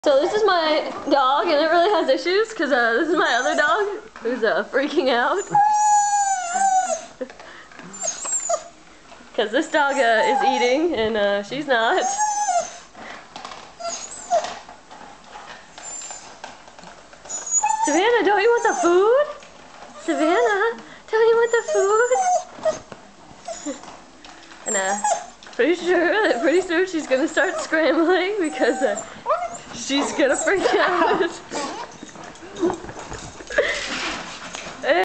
So this is my dog, and it really has issues because this is my other dog who's freaking out. Because this dog is eating and she's not. Savannah, don't you want the food? Savannah, don't you want the food? And pretty sure she's gonna start scrambling because she's gonna freak out.